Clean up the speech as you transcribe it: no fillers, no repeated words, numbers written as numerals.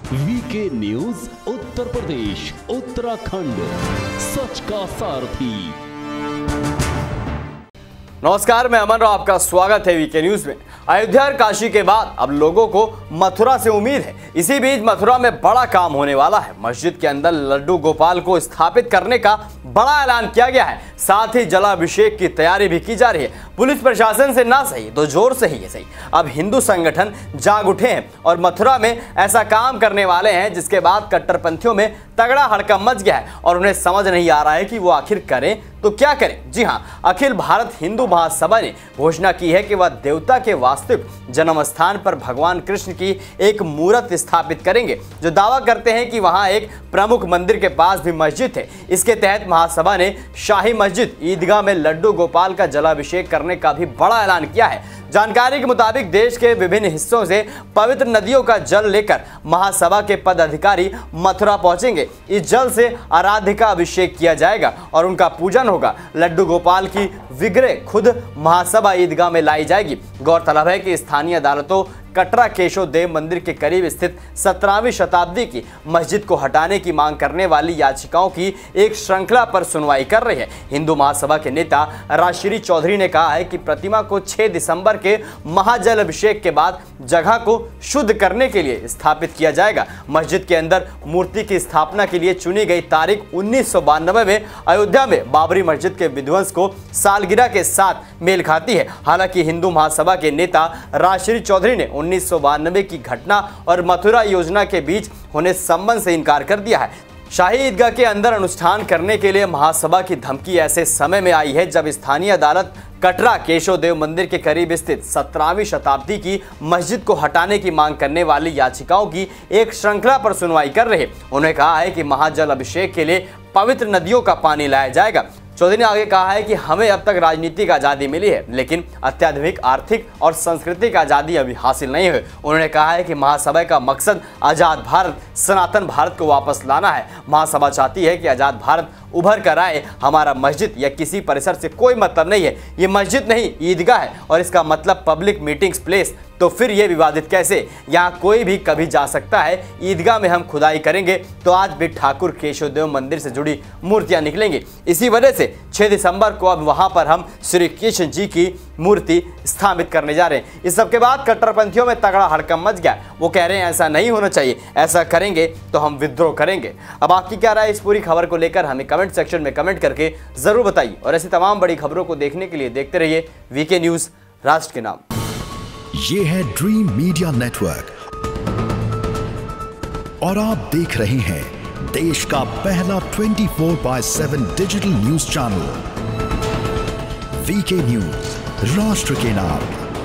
VK news Uttar Pradesh Uttarakhand, सच का सारथी। नमस्कार, मैं अमन राव, आपका स्वागत है वीके न्यूज में। अयोध्या और काशी के बाद अब लोगों को मथुरा से उम्मीद है। इसी बीच मथुरा में बड़ा काम होने वाला है। मस्जिद के अंदर लड्डू गोपाल को स्थापित करने का बड़ा ऐलान किया गया है। साथ ही जलाभिषेक की तैयारी भी की जा रही है। पुलिस प्रशासन से ना सही तो जोर से ही सही अब हिंदू संगठन जाग उठे हैं और मथुरा में ऐसा काम करने वाले हैं जिसके बाद कट्टरपंथियों में तगड़ा हड़कंप मच गया है और उन्हें समझ नहीं आ रहा है कि वो आखिर करें तो क्या करें। जी हां, अखिल भारत हिंदू महासभा ने घोषणा की है कि वह देवता के वास्तविक जन्म स्थान पर भगवान कृष्ण की एक मूर्त स्थापित करेंगे, जो दावा करते हैं कि वहां एक प्रमुख मंदिर के पास भी मस्जिद है। इसके तहत महासभा ने शाही मस्जिद ईदगाह में लड्डू गोपाल का जलाभिषेक करने का भी बड़ा ऐलान किया है। जानकारी के मुताबिक देश के विभिन्न हिस्सों से पवित्र नदियों का जल लेकर महासभा के पदाधिकारी मथुरा पहुंचेंगे। इस जल से आराध्य का अभिषेक किया जाएगा और उनका पूजन होगा। लड्डू गोपाल की विग्रह खुद महासभा ईदगाह में लाई जाएगी। गौरतलब है कि स्थानीय अदालतों कटरा केशव देव मंदिर के करीब स्थित 17वीं शताब्दी की मस्जिद को हटाने की मांग करने वाली याचिकाओं की एक श्रृंखला पर सुनवाई कर रही है। हिंदू महासभा के नेता राजश्री चौधरी ने कहा है कि प्रतिमा को 6 दिसंबर के महाजल अभिषेक के बाद जगह को शुद्ध करने के लिए स्थापित किया जाएगा। मस्जिद के अंदर मूर्ति की स्थापना के लिए चुनी गई तारीख 1992 में अयोध्या में बाबरी मस्जिद के विध्वंस को सालगिरह के साथ मेल खाती है। हालांकि हिंदू महासभा के नेता राजश्री चौधरी ने 1992 की घटना और मथुरा योजना के बीच होने संबंध से इनकार कर दिया है। शाही ईदगाह के अंदर अनुष्ठान करने के लिए महासभा की धमकी ऐसे समय में आई है जब स्थानीय अदालत कटरा केशव देव मंदिर के करीब स्थित 17वीं शताब्दी की मस्जिद को हटाने की मांग करने वाली याचिकाओं की एक श्रृंखला पर सुनवाई कर रही है। उन्होंने कहा है कि महाजल अभिषेक के लिए पवित्र नदियों का पानी लाया जाएगा। चौधरी ने आगे कहा है कि हमें अब तक राजनीतिक आज़ादी मिली है, लेकिन अत्याधुनिक आर्थिक और सांस्कृतिक आज़ादी अभी हासिल नहीं हुई। उन्होंने कहा है कि महासभा का मकसद आज़ाद भारत, सनातन भारत को वापस लाना है। महासभा चाहती है कि आज़ाद भारत उभर कर आए। हमारा मस्जिद या किसी परिसर से कोई मतलब नहीं है। ये मस्जिद नहीं, ईदगाह है और इसका मतलब पब्लिक मीटिंग्स प्लेस। तो फिर ये विवादित कैसे? यहाँ कोई भी कभी जा सकता है। ईदगाह में हम खुदाई करेंगे तो आज भी ठाकुर केशव देव मंदिर से जुड़ी मूर्तियां निकलेंगी। इसी वजह से 6 दिसंबर को अब वहां पर हम श्री कृष्ण जी की मूर्ति स्थापित करने जा रहे हैं। इस सब के बाद कट्टरपंथियों में तगड़ा हड़कंप मच गया। वो कह रहे हैं ऐसा नहीं होना चाहिए, ऐसा करेंगे तो हम विद्रोह करेंगे। अब आपकी क्या राय इस पूरी खबर को लेकर हमें कमेंट सेक्शन में कमेंट करके जरूर बताइए और ऐसी तमाम बड़ी खबरों को देखने के लिए देखते रहिए वीके न्यूज, राष्ट्र के नाम। ये है ड्रीम मीडिया नेटवर्क और आप देख रहे हैं देश का पहला 24/7 digital news channel VK news, राष्ट्र के नाम।